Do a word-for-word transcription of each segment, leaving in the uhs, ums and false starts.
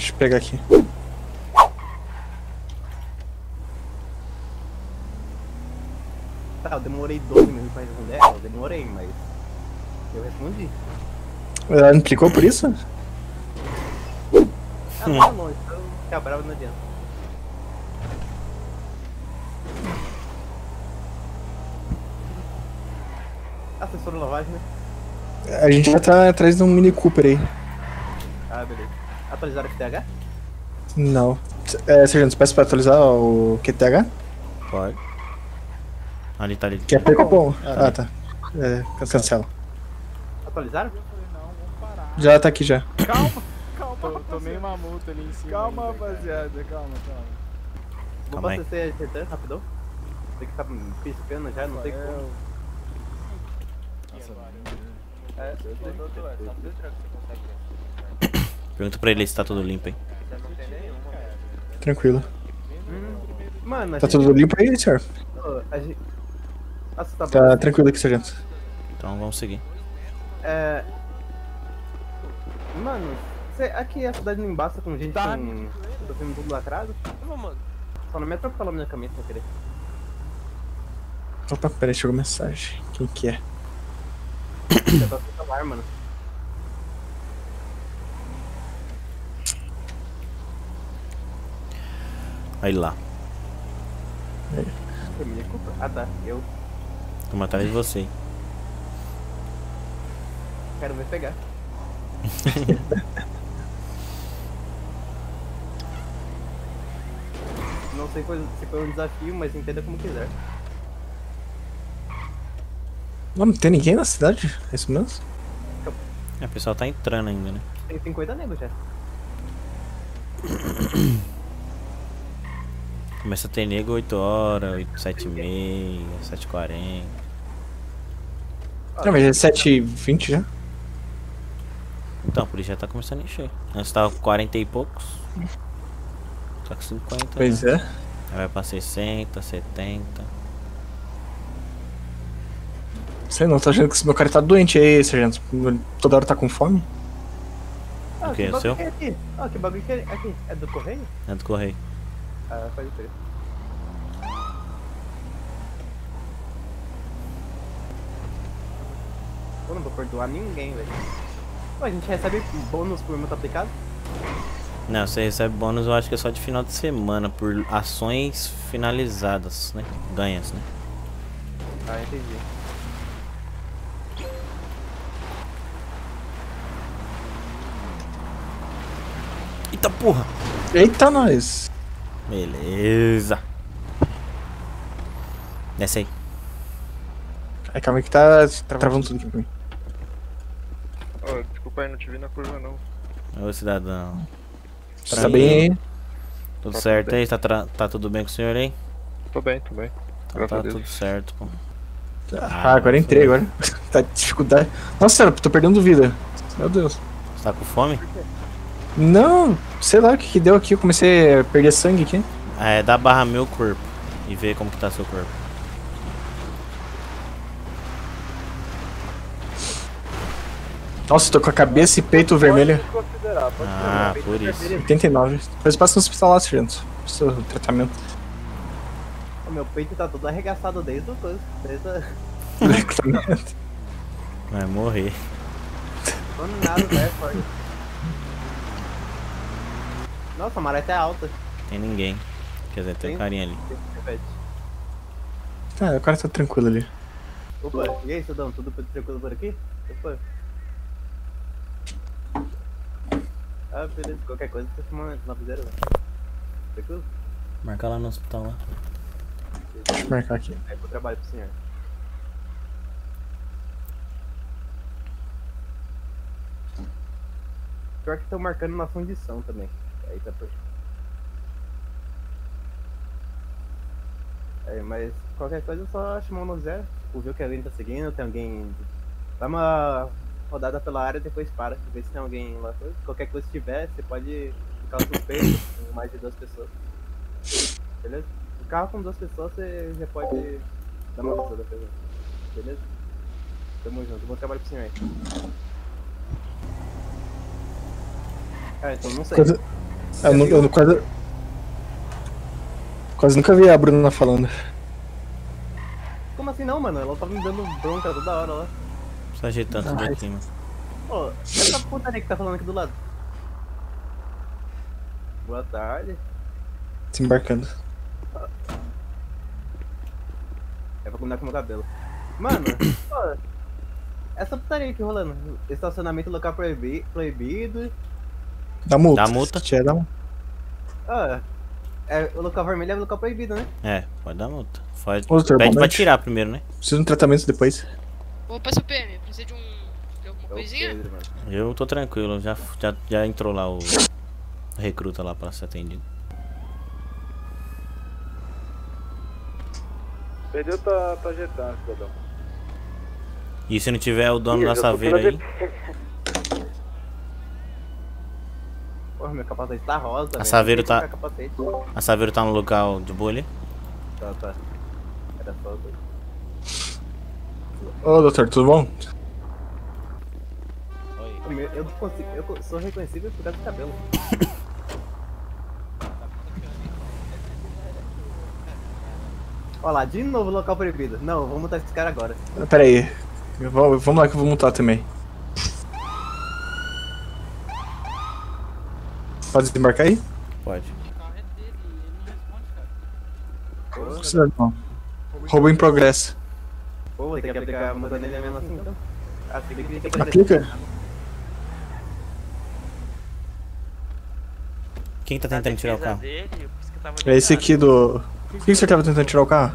Deixa eu pegar aqui. Tá, eu demorei doze minutos pra responder ela, eu demorei, mas eu respondi. Ela não clicou por isso? Ah, não tá longe, então ficar bravo não adianta. Assessor lavagem, né? A gente já tá atrás de um Mini Cooper aí. Ah, beleza. Atualizar o F T H? Não. É, Sargento, você peça pra atualizar o Q T H? Pode. Ali, tá ali. Quer pegar bom? Tá Ah, tá. É, cancela. Atualizaram? Já tá aqui já. Calma, calma. Tô, tomei uma multa ali em cima. Calma, ainda, rapaziada, calma, calma. Vou Calma aí. abastecer acertando rapidão. Tem que tá piscando já, não tem como. É, eu sei. Pergunta pra ele se tá tudo limpo, hein? Tranquilo. Hum, mano, a Tá gente... tudo limpo aí, senhor? Ô, a gente... Nossa, tá, Tá bom. tranquilo aqui, Sargento. Então vamos seguir. É... Mano, cê... aqui a cidade não embaça com gente Tá. com... Eu tô sendo tudo lacrado. Só não me atropela a minha caminha sem querer. Opa, peraí, chegou mensagem. Quem que é? Eu tô sem celular, mano. Aí lá. Foi minha culpa? Ah tá, eu Tamo atrás de você. quero ver pegar. Não sei se foi um desafio, mas entenda como quiser. Não, não tem ninguém na cidade? É isso mesmo? É, o pessoal tá entrando ainda, né? Tem cinquenta negros já. Começa a ter nego oito horas, oito, sete e meia, sete e quarenta. Não, mas é sete e vinte já? Então, por isso já tá começando a encher. Antes tava com quarenta e poucos. Tá com cinquenta. Pois né? é. Aí vai pra sessenta, setenta. Sei não, tá achando que esse meu cara tá doente aí, Sargento? Toda hora tá com fome? Ah, O quê? que O seu? bagulho que é aqui? Ah, que bagulho que é aqui? É do correio? É do correio. Ah, faz o preço. Eu não vou perdoar ninguém, velho. Pô, a gente recebe bônus por muito aplicado? Não, você recebe bônus, eu acho que é só de final de semana, por ações finalizadas, né? Ganhas, né? Ah, entendi. Eita porra! Eita, nós! Beleza. Desce aí. Ai, calma aí que tá travando tudo aqui pra mim. Oh, desculpa aí, não te vi na curva não. Ô cidadão. Você tá bem aí? Tudo Tá certo tudo aí? Tá, tra- tá tudo bem com o senhor aí? Tô bem, tô bem. Então Graças tá a Deus. tudo certo, pô. Ah, agora entrei, agora. Tá dificuldade. Nossa senhora, tô perdendo vida. Meu Deus. Você tá com fome? Não, sei lá o que que deu aqui. Eu comecei a perder sangue aqui. É, dá barra meu corpo e ver como que tá seu corpo. Nossa, tô com a cabeça e peito vermelho. Pode considerar, pode Ah, por isso. oitenta e nove. Depois passa no hospital lá, Sargento. Precisa do tratamento. O meu peito tá todo arregaçado desde o coisa. Desde a... Tratamento. Vai morrer. Tô nada, velho, é forte. Nossa, a maré tá alta. Tem ninguém. Quer dizer, tem um carinha ali. Repete. Ah, o cara tá tranquilo ali. Opa, e aí, Cidão, tudo tranquilo por aqui? Opa. Ah, beleza, qualquer coisa você chama na viseira, velho. Tranquilo? Marca lá no hospital lá. Deixa eu marcar aqui. Aí pro trabalho pro senhor. Pior que estão marcando uma fundição também. Aí tá por. É, mas qualquer coisa é só chamar no zero. Tipo, ver que alguém tá seguindo, tem alguém. Dá uma rodada pela área e depois para, ver se tem alguém lá. Qualquer coisa que tiver, você pode ficar suspeito com mais de duas pessoas. Beleza? O carro com duas pessoas você já pode dar uma avisada pra gente. Beleza? Tamo junto, bom trabalho pro senhor aí. Ah, então não sei. Quando- Eu, nu- eu nu- quase. Quase nunca vi a Bruna falando. Como assim não, mano? Ela tava me dando bronca toda hora lá. Só ajeitando tudo Ai. aqui, mano. Pô, essa putaria que tá falando aqui do lado. Boa tarde. Desembarcando. É pra combinar com o meu cabelo. Mano, pô, essa putaria aqui rolando. Estacionamento local proibi proibido. Dá multa. Dá multa. Se tiver, dá multa. Ah, é, o local vermelho é o local proibido, né? É, pode dar multa. Pode... Ô, doutor, Pede boa pra noite. tirar primeiro, né? Preciso de um tratamento depois. Opa, seu P M, precisa de um. de alguma É o coisinha? Pedro, mano. Eu tô tranquilo, já, já, já entrou lá o recruta lá pra ser atendido. Perdeu, tá, tá ajeitando, cidadão. E se não tiver o dono da saveira aí, Porra, meu capacete tá rosa. velho. Saveiro Tem que tá- colocar capacete. a saveira tá no local de boa ali. Tá, tá. Era só. Ô, doutor, tudo bom? Eu, me- eu, consigo, eu co- sou reconhecível por causa do cabelo. Olha lá, de novo local proibido. Não, vamos mutar esse cara agora. Pera aí. Eu vou- Vamos lá que eu vou multar também. Pode desembarcar aí? Pode. Pô, Cidadão. Roubo em progresso. pô, vou ter que aplicar a multa nele mesmo assim então. Ah, tem que tem que aplicar. Aplica? Quem tá tentando tirar o carro? É esse aqui do... Por que o senhor tava tentando tirar o carro?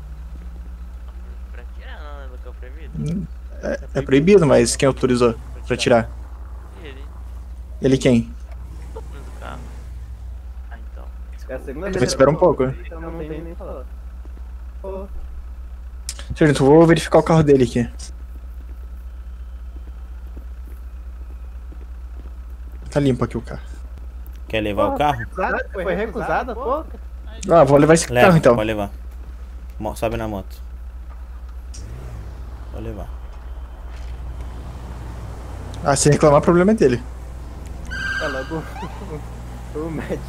Pra tirar não, é local proibido. É, é proibido, mas quem autorizou pra tirar? Ele, Ele quem? no do carro. Ah, então. É a segunda Mas vez. espera um pouco, né? Então não tem nem falar. Pô, Sargento, vou verificar o carro dele aqui. Tá limpo aqui o carro. Quer levar o carro? recusada? Foi recusada, pô? Ah, vou levar esse Leva, carro então. pode levar. Mo- Sobe na moto. Pode levar. Ah, se reclamar, o problema é dele. É logo o médico.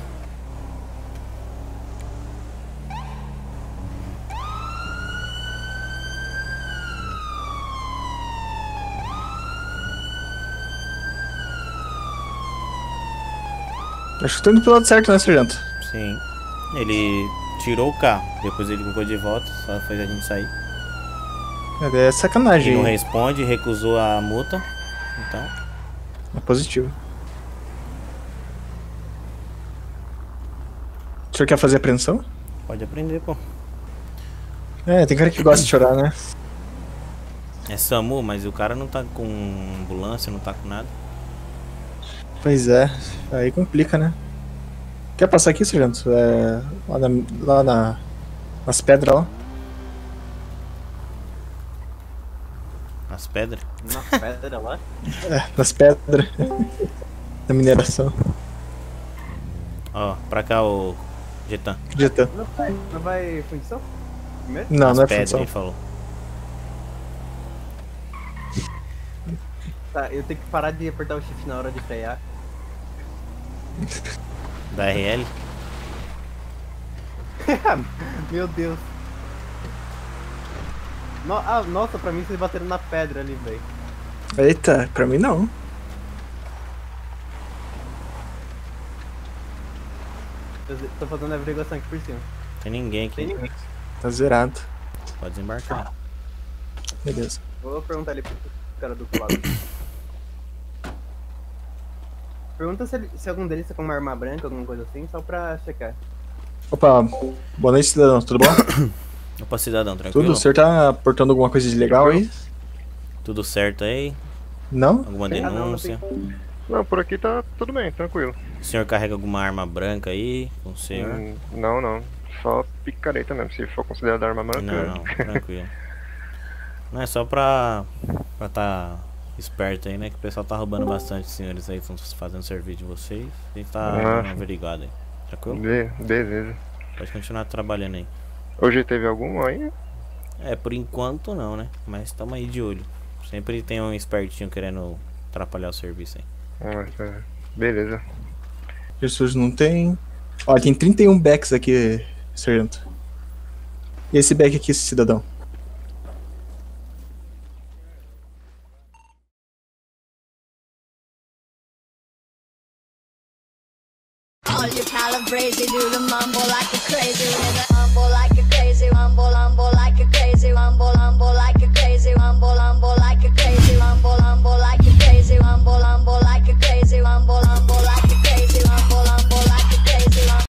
Acho que tô indo pro lado certo, né, sargento? Sim. Ele tirou o carro, depois ele colocou de volta, só fez a gente sair. É sacanagem. Ele não hein? responde, recusou a multa. Então, É positivo. O senhor quer fazer apreensão? pode aprender, pô. É, tem cara que gosta de chorar, né? É SAMU, mas o cara não tá com ambulância, não tá com nada. Pois é, aí complica, né? Quer passar aqui, sargento? É, lá na, lá na, nas pedras lá. As pedras. Na pedra lá. É, nas pedras. Da mineração. Ó, pra cá o Getan. Jetão. Não vai, não vai fundição? Primeiro? Não, As não é pedras, função. ele falou. Tá, eu tenho que parar de apertar o shift na hora de frear. Da R L. Meu Deus. No, ah, nossa, pra mim vocês bateram na pedra ali, velho. Eita, pra mim não. Eu tô fazendo a averiguação aqui por cima. Tem ninguém Tem aqui. ninguém. Tá zerado. Pode desembarcar. Beleza. Vou perguntar ali pro cara do outro lado. Pergunta se, ele- se algum deles tá com uma arma branca, alguma coisa assim, só pra checar. Opa, boa noite, cidadão. Tudo bom? Opa, cidadão, tranquilo? Tudo? O senhor tá portando alguma coisa de legal aí? Tudo certo aí? Não? Alguma Ah, não, não denúncia? Não, por aqui tá tudo bem, tranquilo. O senhor carrega alguma arma branca aí com o senhor? Hum, não, não. Só picareta mesmo, se for considerado arma branca. Não, não, tranquilo. Não é só pra pra tá esperto aí, né? Que o pessoal tá roubando bastante os senhores aí, estão fazendo serviço de vocês. A gente tá Ah. dando averiguado aí. Tranquilo? Be- beleza. Pode continuar trabalhando aí. Hoje teve algum aí? É, por enquanto não, né? Mas tamo aí de olho. Sempre tem um espertinho querendo atrapalhar o serviço aí. Ah, tá. Beleza. Jesus não tem. Olha, tem trinta e um backs aqui, sargento. E esse back aqui, esse cidadão? All you calabrese do the mumble like a crazy, rumble like a crazy, rumble, rumble like a crazy, rumble, rumble.